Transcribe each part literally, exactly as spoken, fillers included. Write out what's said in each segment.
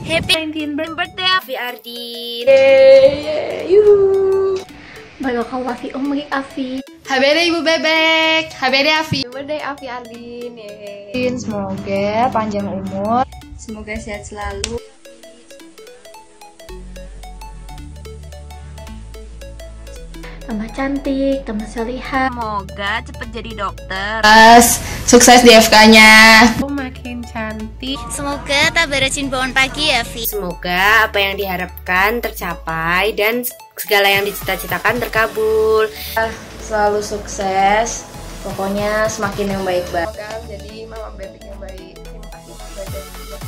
Happy nineteenth birthday Afi Ardin. Yeay, yuhu. Barakallah fi umri Afi. Habere Ibu Bebek, habere Afi. Happy birthday Afi Ardin. Yeay. Semoga panjang umur, semoga sehat selalu. Tambah cantik, tambah solihah. Semoga cepet jadi dokter. Mas, sukses di F K-nya. Makin cantik. Semoga tak beresin bangun pagi ya, Vi. Semoga apa yang diharapkan tercapai dan segala yang dicita-citakan terkabul. Selalu sukses. Pokoknya semakin yang baik-baik. Semoga jadi mama bebek yang baik. Terima kasih Bebek.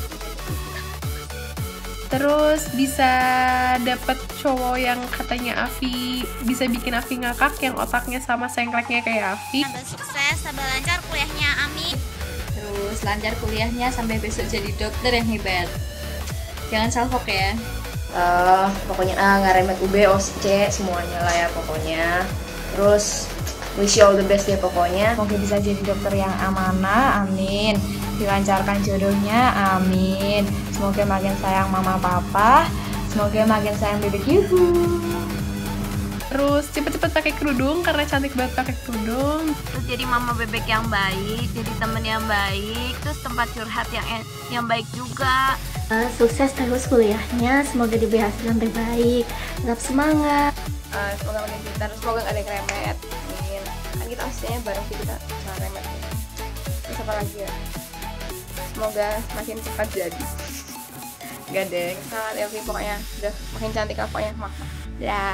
Terus bisa dapet cowok yang katanya Afi bisa bikin Afi ngakak, yang otaknya sama sengkleknya kayak Afi. Tambah sukses, tambah lancar kuliahnya, amin. Terus lancar kuliahnya sampai besok jadi dokter yang hebat. Jangan salfok ya. Uh, pokoknya A, nggak remet U B, O S C, semuanya lah ya pokoknya. Terus wish you all the best ya pokoknya. Semoga bisa jadi dokter yang amanah, amin. Dilancarkan jodohnya, amin. Semoga makin sayang mama papa, semoga makin sayang bebek yuhu. Terus cepet-cepet pakai kerudung karena cantik banget pakai kerudung. Terus jadi mama bebek yang baik, jadi temen yang baik, terus tempat curhat yang yang baik juga. Uh, sukses terus kuliahnya, semoga diberi hasil yang terbaik. Tetap semangat. Uh, semoga makin pintar, semoga gak ada yang remet. Amin. Kan kita aslinya bareng sih, kita sama remet. Terus apa lagi ya? Semoga makin cepat jadi. Gak deh, salah ya pokoknya udah makin cantik lah pokoknya. Mak. Ya.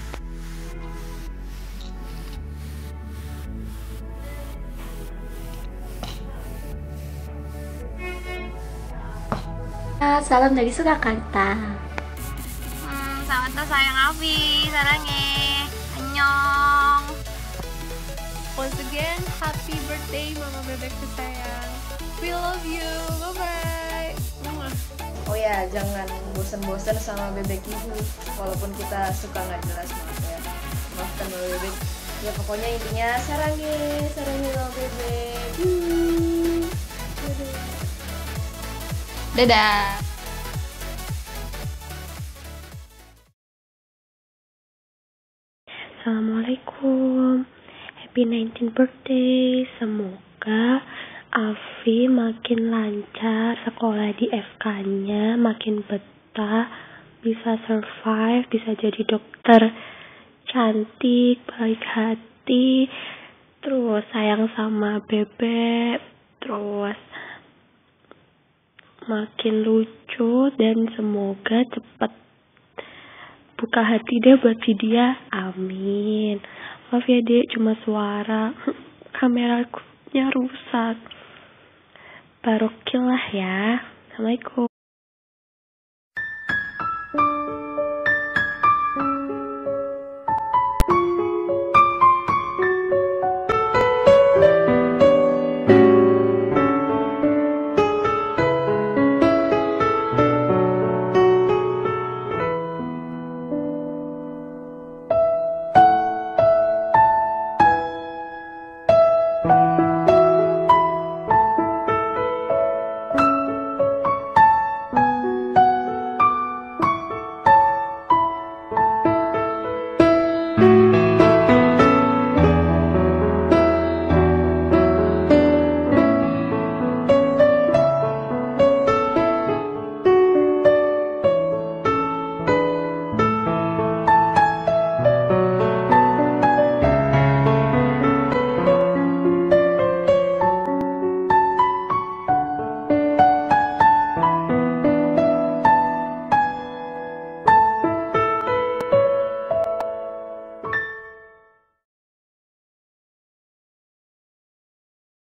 Salam dari Surakarta. Hmm, selamat sayang Afi, sarangnya. Annyeong. Once again, happy birthday mama bebek sayang. We love you. Bye-bye. Oh ya, jangan bosan-bosan sama bebek ibu. Walaupun kita suka nggak jelas, maaf ya. Maafkan mama bebek. Ya pokoknya intinya sarangnya, sarangnya mama bebek. Yuh. Dadah. Assalamualaikum. Happy nineteenth birthday. Semoga Afi makin lancar sekolah di F K-nya, makin betah, bisa survive, bisa jadi dokter cantik, baik hati, terus sayang sama bebek, terus makin lucu, dan semoga cepat buka hati deh buat si dia, amin. Maaf ya dek, cuma suara, kameraku nya rusak. Barokil lah ya. Assalamualaikum.